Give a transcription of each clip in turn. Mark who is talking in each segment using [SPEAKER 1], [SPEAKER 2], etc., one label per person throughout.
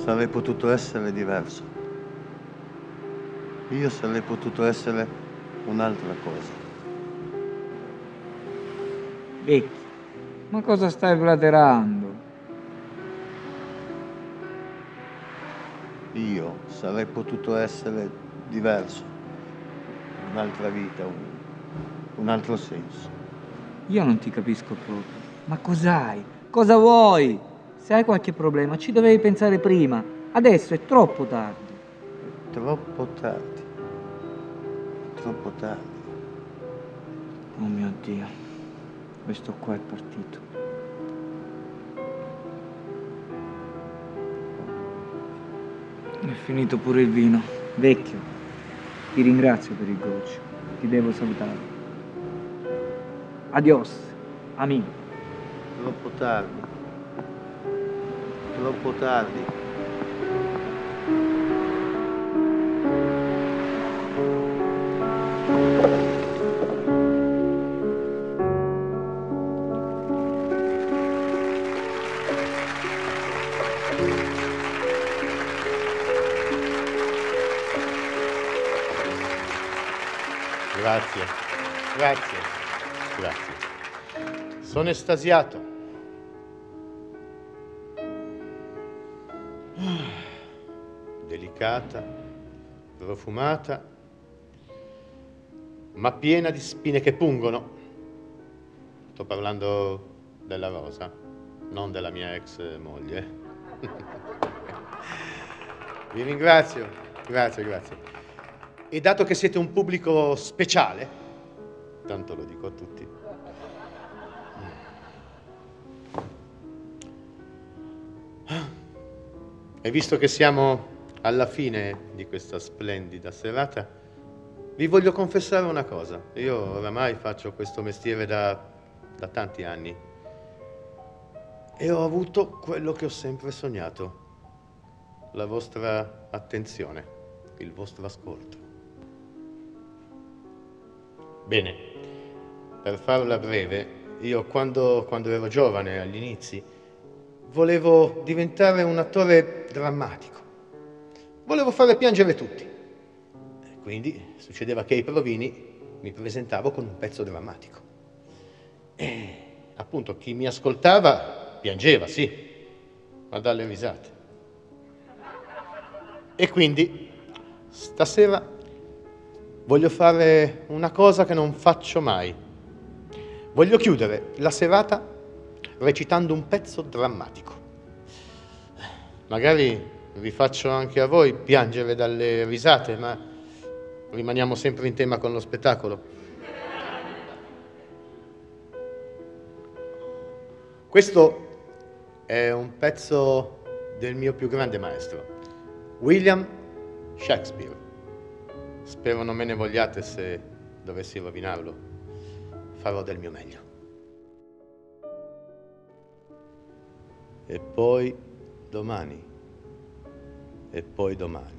[SPEAKER 1] sarei potuto essere diverso. Io sarei potuto essere un'altra cosa.
[SPEAKER 2] Vecchio, ma cosa stai blaterando?
[SPEAKER 1] Io sarei potuto essere diverso. Un'altra vita, un altro senso.
[SPEAKER 2] Io non ti capisco proprio. Ma cos'hai? Cosa vuoi? Se hai qualche problema ci dovevi pensare prima. Adesso è troppo tardi.
[SPEAKER 1] Troppo tardi. Troppo tardi.
[SPEAKER 2] Oh mio Dio, questo qua è partito. È finito pure il vino. Vecchio, ti ringrazio per il goccio. Ti devo salutare. Adios, amico.
[SPEAKER 1] Troppo tardi. Troppo tardi.
[SPEAKER 3] Grazie, grazie, grazie. Sono estasiato. Delicata, profumata, ma piena di spine che pungono. Sto parlando della rosa, non della mia ex moglie. Vi ringrazio, grazie, grazie. E dato che siete un pubblico speciale, tanto lo dico a tutti, e visto che siamo alla fine di questa splendida serata, vi voglio confessare una cosa. Io oramai faccio questo mestiere da tanti anni e ho avuto quello che ho sempre sognato, la vostra attenzione, il vostro ascolto. Bene, per farla breve, io quando ero giovane, agli inizi, volevo diventare un attore drammatico. Volevo fare piangere tutti. E quindi succedeva che ai provini mi presentavo con un pezzo drammatico. E appunto chi mi ascoltava piangeva, sì, ma dalle risate. E quindi stasera voglio fare una cosa che non faccio mai. Voglio chiudere la serata recitando un pezzo drammatico. Magari vi faccio anche a voi piangere dalle risate, ma rimaniamo sempre in tema con lo spettacolo. Questo è un pezzo del mio più grande maestro, William Shakespeare. Spero non me ne vogliate se dovessi rovinarlo. Farò del mio meglio. E poi domani. E poi domani.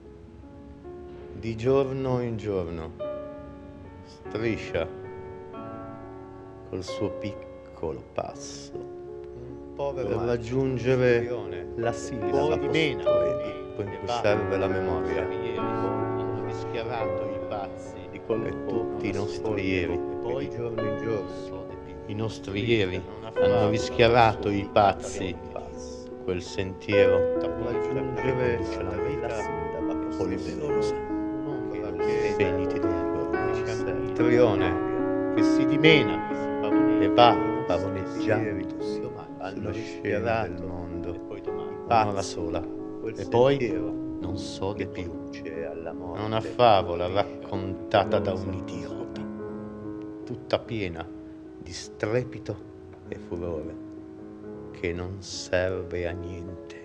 [SPEAKER 3] Di giorno in giorno. Striscia col suo piccolo passo. Un po' per raggiungere la sillaba poema in cui serve la memoria. Rischiarato i pazzi di e tutti i nostri ieri, poi di giorno in giorno i nostri ieri hanno rischiarato i pazzi quel sentiero per raggiungere la vita polverosa, spegniti dunque Trione che si dimena e va pavoneggiando allo scena del mondo, un'ora sola e poi non so di più. È una favola raccontata da un idiota, tutta piena di strepito e furore, che non serve a niente.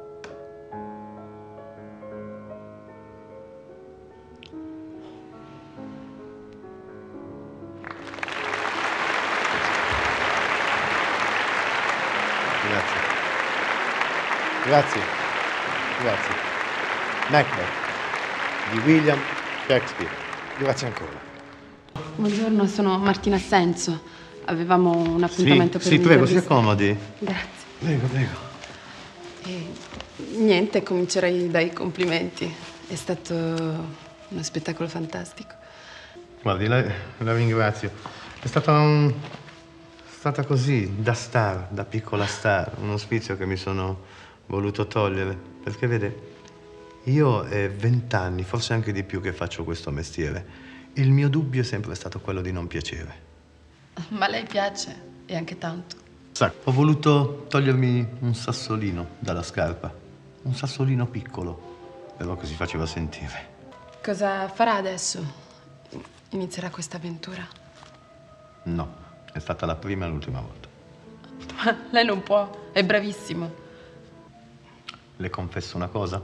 [SPEAKER 3] Grazie. Grazie. Grazie. Macbeth di William Shakespeare. Grazie ancora.
[SPEAKER 4] Buongiorno, sono Martina Assenso. Avevamo un appuntamento per
[SPEAKER 3] Sì, prego, si accomodi.
[SPEAKER 4] Grazie.
[SPEAKER 3] Prego, prego.
[SPEAKER 4] Niente, comincerei dai complimenti. È stato uno spettacolo fantastico.
[SPEAKER 3] Guardi, la ringrazio. È stata così, da star, da piccola star, uno sfizio che mi sono voluto togliere. Perché vede, io è 20 anni, forse anche di più, che faccio questo mestiere. Il mio dubbio è sempre stato quello di non piacere.
[SPEAKER 4] Ma a lei piace, e anche tanto.
[SPEAKER 3] Sa, ho voluto togliermi un sassolino dalla scarpa. Un sassolino piccolo, però che si faceva sentire.
[SPEAKER 4] Cosa farà adesso? Inizierà questa avventura?
[SPEAKER 3] No, è stata la prima e l'ultima volta.
[SPEAKER 4] Ma lei non può, è bravissimo.
[SPEAKER 3] Le confesso una cosa?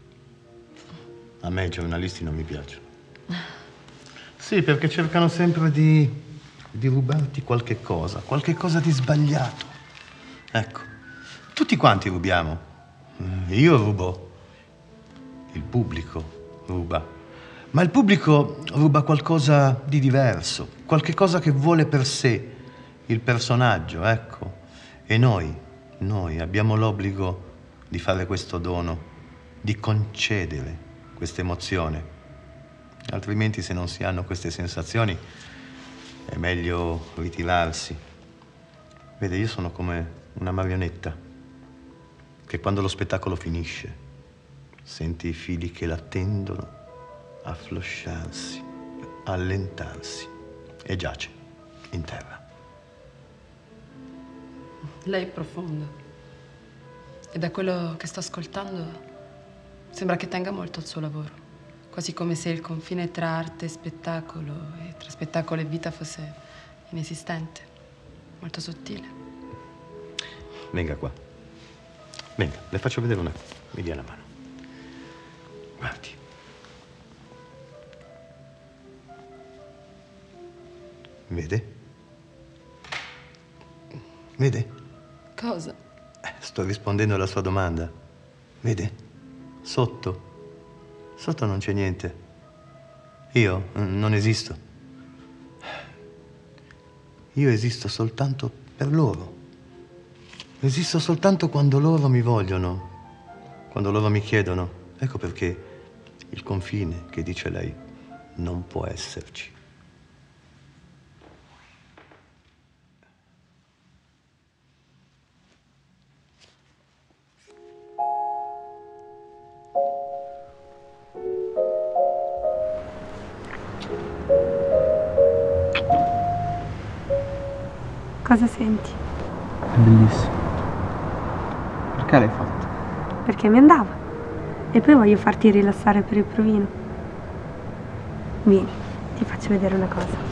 [SPEAKER 3] A me i giornalisti non mi piacciono. Sì, perché cercano sempre di rubarti qualche cosa di sbagliato. Ecco, tutti quanti rubiamo. Io rubo, il pubblico ruba, ma il pubblico ruba qualcosa di diverso, qualche cosa che vuole per sé il personaggio, ecco. E noi abbiamo l'obbligo di fare questo dono, di concedere questa emozione. Altrimenti, se non si hanno queste sensazioni, è meglio ritirarsi. Vede, io sono come una marionetta che quando lo spettacolo finisce sente i fili che la tendono a flosciarsi, a allentarsi e giace in terra.
[SPEAKER 4] Lei è profondo. E da quello che sto ascoltando sembra che tenga molto al suo lavoro. Quasi come se il confine tra arte e spettacolo, e tra spettacolo e vita, fosse inesistente. Molto sottile.
[SPEAKER 3] Venga qua. Venga, le faccio vedere una cosa. Mi dia la mano. Guardi. Vede? Vede?
[SPEAKER 4] Cosa?
[SPEAKER 3] Sto rispondendo alla sua domanda. Vede? Sotto non c'è niente. Io non esisto. Io esisto soltanto per loro. Esisto soltanto quando loro mi vogliono, quando loro mi chiedono. Ecco perché il confine che dice lei non può esserci.
[SPEAKER 5] Cosa senti?
[SPEAKER 2] È bellissimo. Perché l'hai fatto?
[SPEAKER 5] Perché mi andava. E poi voglio farti rilassare per il provino. Vieni, ti faccio vedere una cosa.